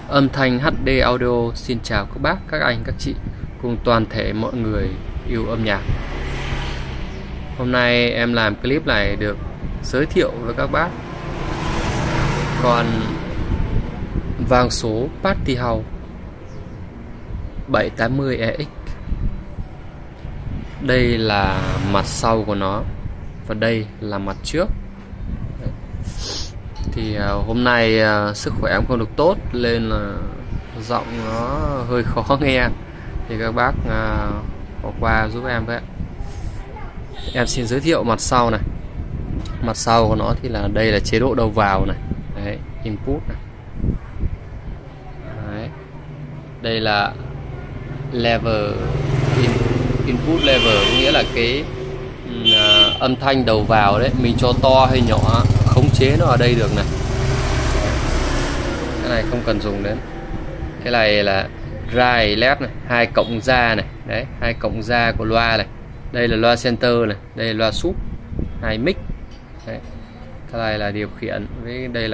Âm thanh HD Audio xin chào các bác, các anh, các chị cùng toàn thể mọi người yêu âm nhạc. Hôm nay em làm clip này được giới thiệu với các bác con vang số Party House 780EX. Đây là mặt sau của nó và đây là mặt trước. Thì hôm nay sức khỏe em không được tốt nên là giọng nó hơi khó nghe, thì các bác bỏ qua giúp em với. Em xin giới thiệu mặt sau này. Mặt sau của nó thì là đây là chế độ đầu vào này. Đấy, input này. Đấy. Đây là level input level, nghĩa là cái âm thanh đầu vào đấy, mình cho to hay nhỏ khống chế nó ở đây được này. Cái này không cần dùng đến. Cái này là drive led này, 2 cộng ra này, đấy, 2 cộng ra của loa này. Đây là loa center này, đây là loa sub, 2 mic. Đấy. Cái này là điều khiển, với đây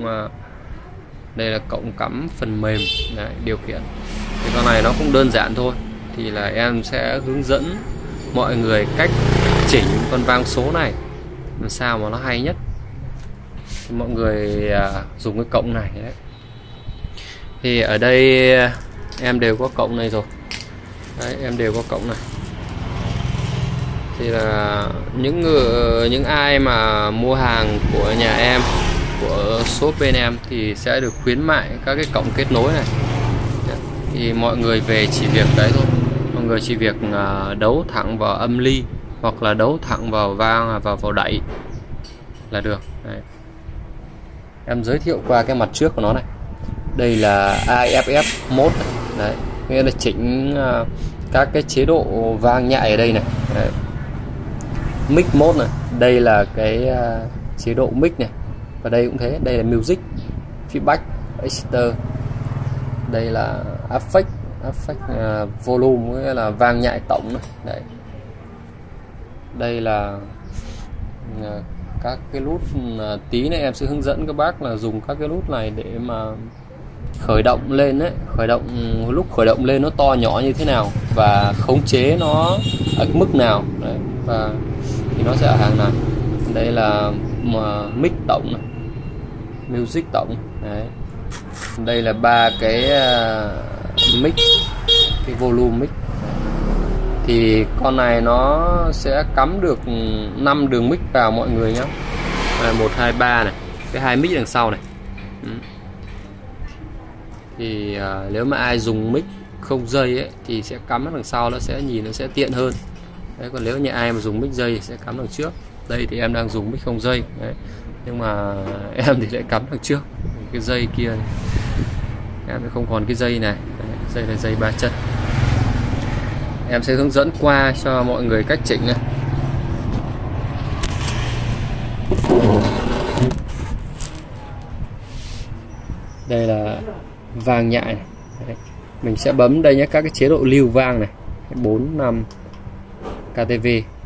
là cộng cắm phần mềm đấy, điều khiển. Thì con này nó cũng đơn giản thôi. Thì là em sẽ hướng dẫn mọi người cách chỉnh con vang số này làm sao mà nó hay nhất. Thì mọi người dùng cái cộng này đấy. Thì ở đây em đều có cộng này rồi. Đấy, em đều có cộng này. Thì là những ai mà mua hàng của nhà em, của shop bên em thì sẽ được khuyến mại các cái cộng kết nối này. Thì mọi người về chỉ việc đấy thôi. Mọi người chỉ việc đấu thẳng vào âm ly hoặc là đấu thẳng vào vang vào đẩy là được. Đấy. Em giới thiệu qua cái mặt trước của nó này. Đây là AFF mode này. Đấy, nghĩa là chỉnh các cái chế độ vang nhại ở đây này. Đấy. Mic mode này, đây là cái chế độ mic này, và đây cũng thế, đây là music, feedback, exter, đây là affect volume, nghĩa là vang nhại tổng này. Đấy. Đây là các cái nút. Tí này em sẽ hướng dẫn các bác là dùng các cái nút này để mà khởi động lên đấy, lúc khởi động lên nó to nhỏ như thế nào và khống chế nó ở mức nào đấy, và thì nó sẽ ở hàng này. Đây là mic tổng này, music tổng đấy. Đây là 3 cái mic, cái volume mic. Thì con này nó sẽ cắm được 5 đường mic vào mọi người nhé. 1, 2, 3 này, cái 2 mic đằng sau này. Thì nếu mà ai dùng mic không dây ấy, thì sẽ cắm ở đằng sau, nó sẽ nhìn nó sẽ tiện hơn. Đấy, còn nếu như ai mà dùng mic dây thì sẽ cắm đằng trước. Đây thì em đang dùng mic không dây đấy, nhưng mà em thì lại cắm đằng trước. Cái dây kia này, em không còn cái dây này. Đấy, dây là dây 3 chân. Em sẽ hướng dẫn qua cho mọi người cách chỉnh này. Đây là vang nhại này. Đấy. Mình sẽ bấm đây nhé, các cái chế độ lưu vang này, 4, 5 KTV.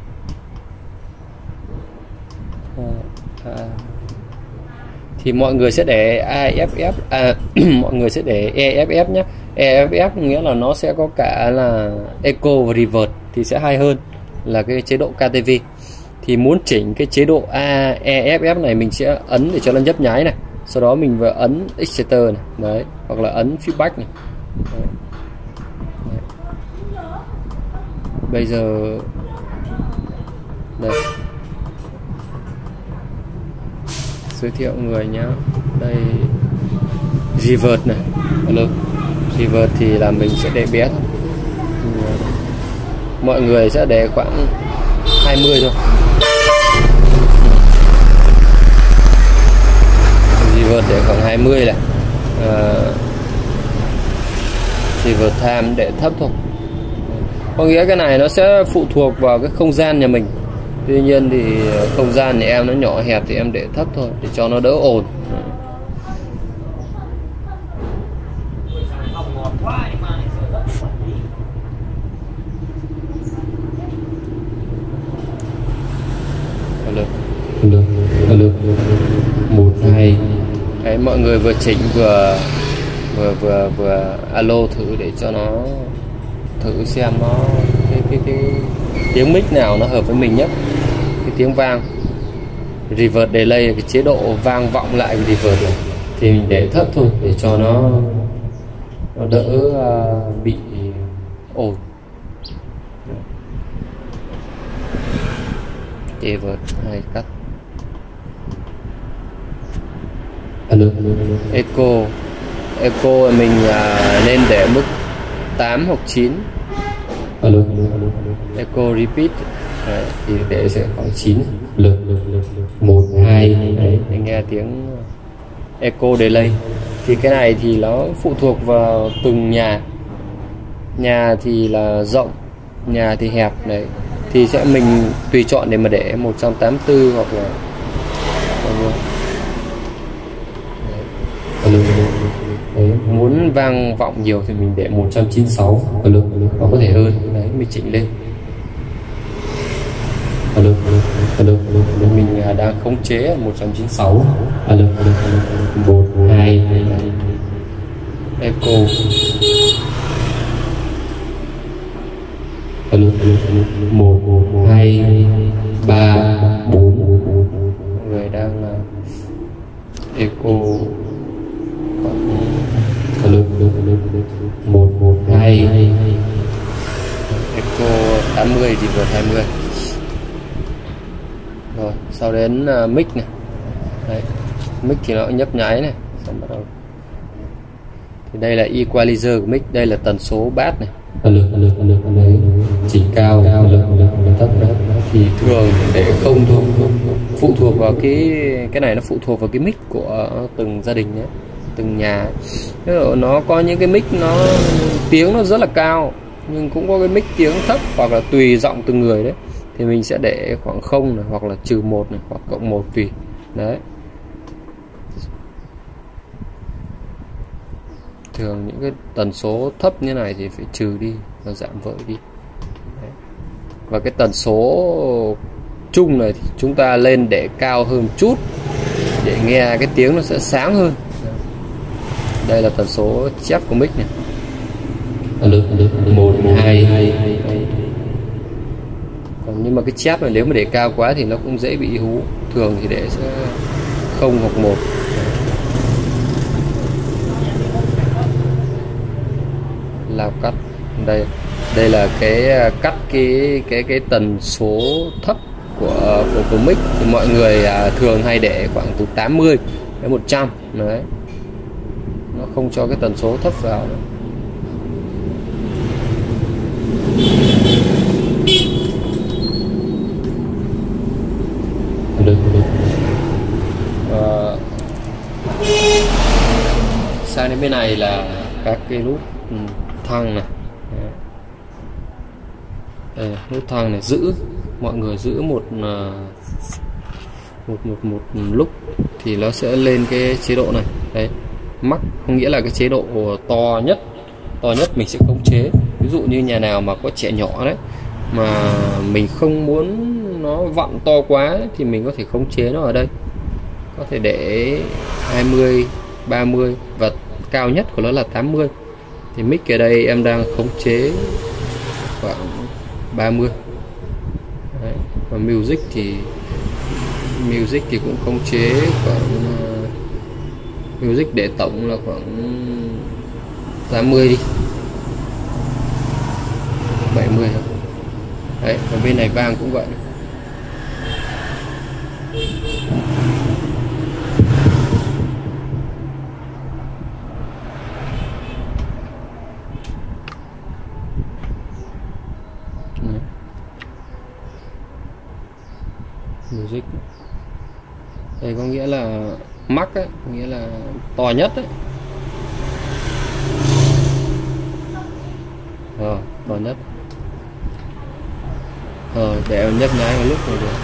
Thì mọi người sẽ để AFF, mọi người sẽ để EFF nhé. EFF nghĩa là nó sẽ có cả là echo và reverb, thì sẽ hay hơn là cái chế độ KTV. Thì muốn chỉnh cái chế độ EFF này, mình sẽ ấn để cho nó nhấp nháy này, sau đó mình vừa ấn exter này, đấy, hoặc là ấn feedback này. Đấy. Đấy. Bây giờ đây giới thiệu người nhé. Đây reverb này, reverb thì là mình sẽ để bé thôi. Mọi người sẽ để khoảng 20 thôi. Reverb để khoảng 20 này. Reverb time để thấp thôi. Có nghĩa cái này nó sẽ phụ thuộc vào cái không gian nhà mình. Tuy nhiên thì không gian nhà em nó nhỏ hẹp thì em để thấp thôi để cho nó đỡ ồn. Hello. 1, 2. Đấy, mọi người vừa chỉnh vừa vừa alo thử để cho nó thử xem nó cái tiếng mic nào nó hợp với mình nhất. Cái tiếng vang reverse delay là cái chế độ vang vọng lại cái reverse này thì mình để thấp thôi để cho nó đỡ bị ồn. Reverse hay cắt. Echo mình nên để mức 8 hoặc 9. Echo repeat đấy, thì để sẽ khoảng 9. 1 2 đấy, để nghe tiếng echo delay. Thì cái này thì nó phụ thuộc vào từng nhà thì là rộng, nhà thì hẹp đấy, thì sẽ mình tùy chọn để mà để 184 hoặc là đấy, muốn vang vọng nhiều thì mình để 196 nó có thể hơn đấy, mình chỉnh lên. Mình đang khống chế 196. 1 2 echo 1 2 3 4. Mọi người đang echo 1 1 2 echo 80 reverse 20. Rồi sau đến mic này đấy, mic thì nó nhấp nháy này, xong bắt đầu thì đây là equalizer của mic, đây là tần số bass này, đấy, chỉnh cao thấp thì thường để không thôi, phụ thuộc vào cái này, nó phụ thuộc vào cái mic của từng gia đình nhé, từng nhà. Nó có những cái mic nó tiếng nó rất là cao, nhưng cũng có cái mic tiếng thấp, hoặc là tùy giọng từng người đấy, thì mình sẽ để khoảng 0 này, hoặc là -1 này, hoặc +1 tùy đấy. Thường những cái tần số thấp như này thì phải trừ đi và giảm vợi đi đấy. Và cái tần số chung này thì chúng ta lên để cao hơn chút để nghe cái tiếng nó sẽ sáng hơn. Đây là tần số chép của mic này, 1 2. Còn nhưng mà cái chép này nếu mà để cao quá thì nó cũng dễ bị hú, thường thì để sẽ 0 hoặc 1. Lao cắt đây là cái cắt cái tần số thấp của mic, thì mọi người thường hay để khoảng từ 80 đến 100 đấy, nó không cho cái tần số thấp vào nữa. Sang đến bên này là các cái nút thăng này. Đây, nút thăng này giữ, mọi người giữ một lúc thì nó sẽ lên cái chế độ này. Đấy, max có nghĩa là cái chế độ to nhất mình sẽ khống chế. Ví dụ như nhà nào mà có trẻ nhỏ đấy mà mình không muốn nó vặn to quá ấy, thì mình có thể khống chế nó ở đây, có thể để 20 30 và cao nhất của nó là 80. Thì mic ở đây em đang khống chế khoảng 30 đấy. Và music thì cũng khống chế khoảng music để tổng là khoảng 80 đi, 70 thôi. Đấy, và bên này vang cũng vậy. Music đây có nghĩa là max ấy, nghĩa là to nhất đấy. To nhất. Để em nhấp nháy vào lúc này được.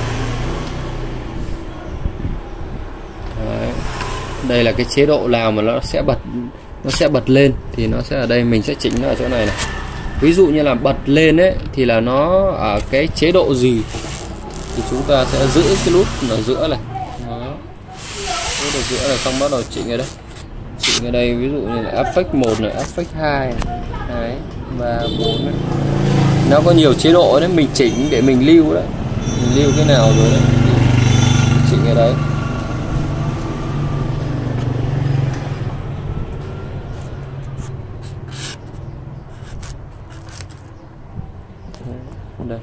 Đấy. Đây là cái chế độ nào mà nó sẽ bật lên thì nó sẽ ở đây, mình sẽ chỉnh nó ở chỗ này này. Ví dụ như là bật lên ấy thì là nó ở cái chế độ gì thì chúng ta sẽ giữ cái nút ở giữa này. Đó. Nút ở giữa này, xong bắt đầu chỉnh ở đây. chỉnh ở đây, ví dụ như là Effect 1 này, Effect 2 đấy, 3, 4 đấy. Nó có nhiều chế độ đấy, mình chỉnh để mình lưu đấy, mình lưu cái nào rồi đấy, chỉnh ở đấy. Đây,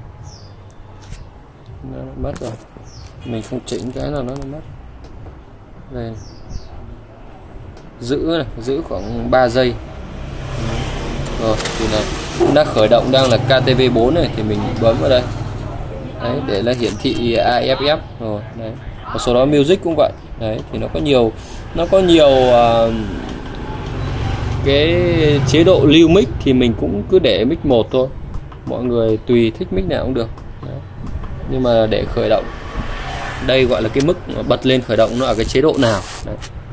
nó mất rồi, mình không chỉnh cái nào nó mất. Đây này. Giữ này, giữ khoảng 3 giây rồi thì là đã khởi động, đang là KTV4 này thì mình bấm vào đây đấy để là hiển thị AFF rồi đấy. Và sau đó music cũng vậy đấy, thì nó có nhiều cái chế độ lưu mic, thì mình cũng cứ để mic 1 thôi, mọi người tùy thích mic nào cũng được đấy. Nhưng mà để khởi động đây gọi là cái mức bật lên khởi động nó ở cái chế độ nào đấy.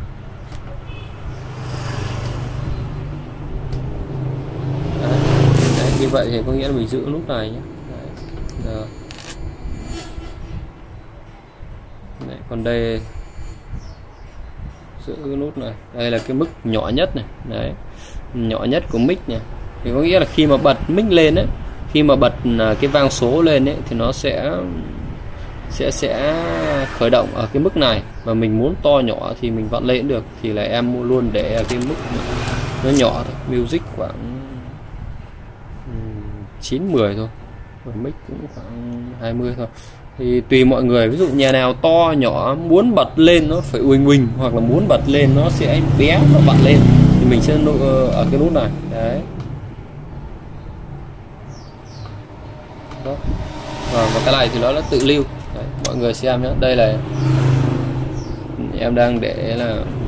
Như vậy thì có nghĩa là mình giữ nút này nhé. Đấy, còn đây giữ nút này, đây là cái mức nhỏ nhất này, đấy, nhỏ nhất của mic này, thì có nghĩa là khi mà bật mic lên ấy, khi mà bật cái vang số lên ấy thì nó sẽ khởi động ở cái mức này, và mình muốn to nhỏ thì mình vặn lên được, thì là em mua luôn để ở cái mức nó nhỏ thôi, music khoảng 9-10 thôi, và mic cũng khoảng 20 thôi, thì tùy mọi người. Ví dụ nhà nào to nhỏ muốn bật lên nó phải uỳnh uỳnh, hoặc là muốn bật lên nó sẽ bé nó bật lên, thì mình sẽ ở cái nút này đấy. Đó. Và cái này thì nó đã tự lưu đấy, mọi người xem nhé. Đây là em đang để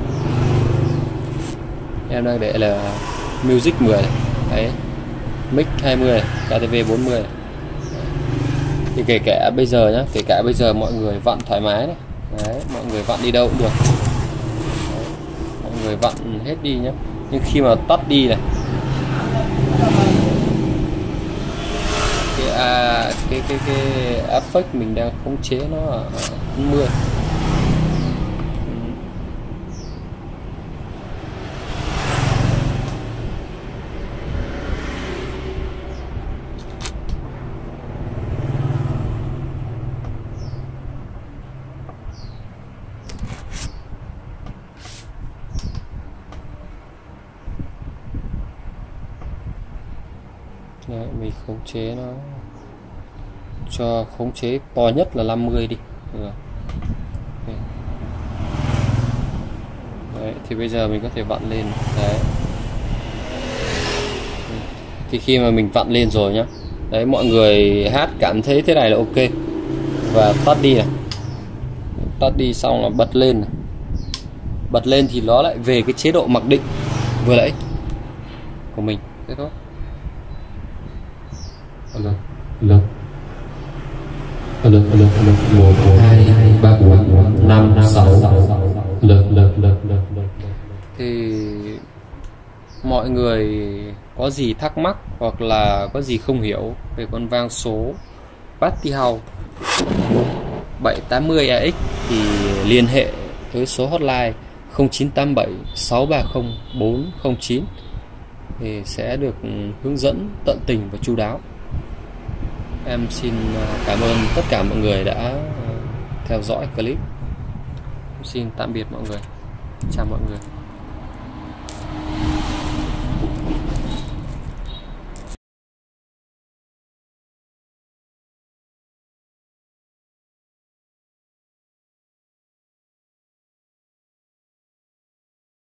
là music 10 này. Đấy, mic 20 này, KTV 40 này. Thì kể cả bây giờ nhá, kể cả bây giờ mọi người vặn thoải mái này. Đấy, mọi người vặn đi đâu cũng được. Đấy, mọi người vặn hết đi nhé. Nhưng khi mà tắt đi này, cái effect mình đang khống chế nó ở 40. Đấy, mình khống chế nó cho khống chế to nhất là 50 đi. Đấy, thì bây giờ mình có thể vặn lên đấy. Thì khi mà mình vặn lên rồi nhá, đấy, mọi người hát cảm thấy thế này là ok, và tắt đi này, tắt đi xong là bật lên này. Bật lên thì nó lại về cái chế độ mặc định vừa nãy của mình, thế thôi. Alo, alo, alo, alo, alo, 1, 2, 3, 4, 5, 6, Thì mọi người có gì thắc mắc hoặc là có gì không hiểu về con vang số Party House 780AX thì liên hệ với số hotline 0987 630 409 thì sẽ được hướng dẫn tận tình và chu đáo. Em xin cảm ơn tất cả mọi người đã theo dõi clip. Xin tạm biệt mọi người. Chào mọi người.